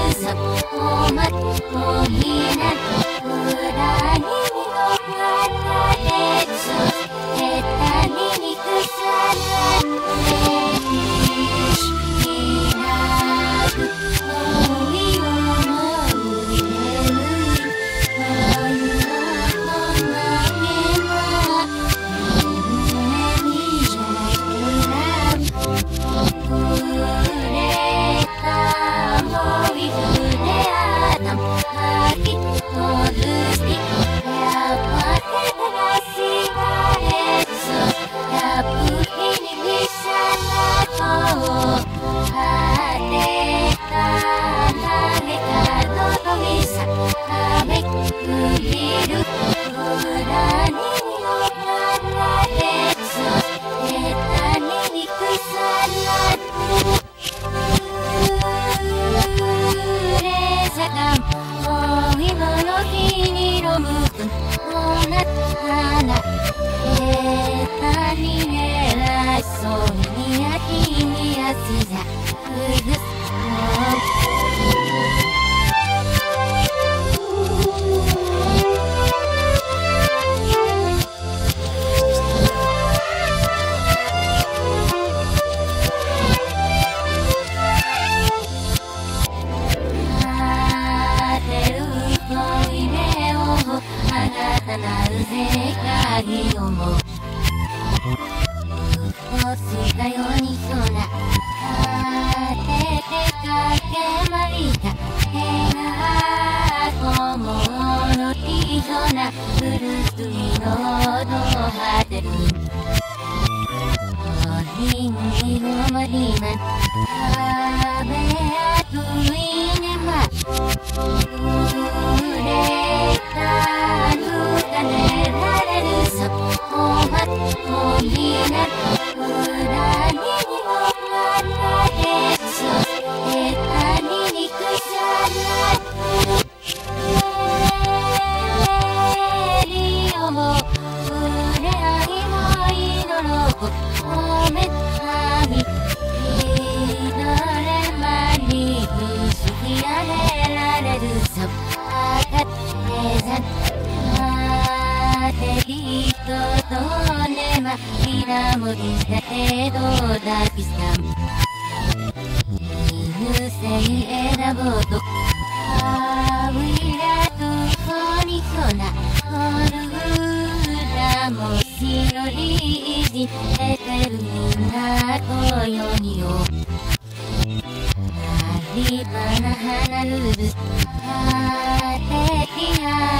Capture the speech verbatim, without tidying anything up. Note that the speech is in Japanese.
さおまっといな裏にのかられずへたににくさられしきなくおいをもういれるおゆのこんなには夢にじゃくらうれたもいふれあたんはきとるしやばけたがしがれずやぶひにみさなとはれたなげたのとみさはめくりる裏にのかられずへたににくさらるれさかんおいもの日にのむくおなったなへたにねらそうにやきにやすざうぐすなうぜかぎをもうすかよにそなあててかけまりたへなこものひぞなうるすいのどはてるおりんぎごまりまあべあといねまうれたぬかねられるさおまっといな裏にのからへつへたににくさらるえりおもうれあいもいのろこおめたみいどれまにふしきあれられるさあかってざてりととねまひらもりしたけどだきさん犬せいえなぼとあういらとこにそなおるらもしろりいじえてるみんなこよによありばなはなるるあてきは